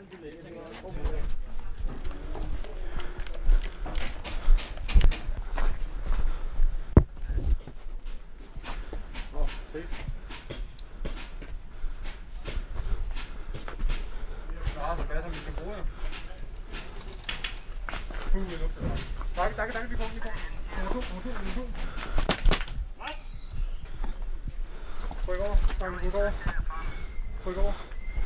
Danke, vi kommer. Ryk over, ryk over. Ryk over.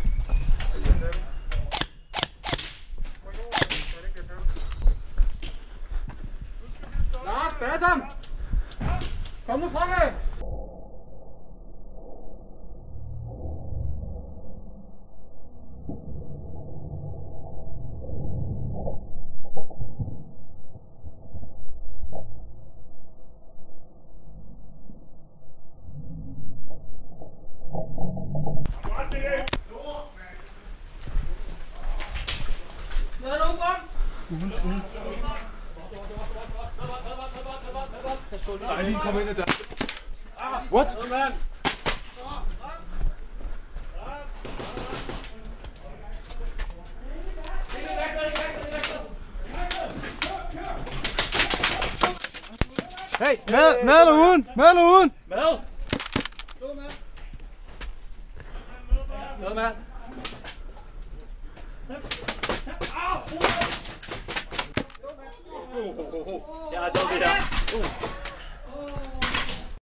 Lars, Bassam! Kom nu fremad! Nej, lige kom ind ad der. What? Hey, med eller uden? Med eller uden? Med! Med, mand! Jeg har dukket her.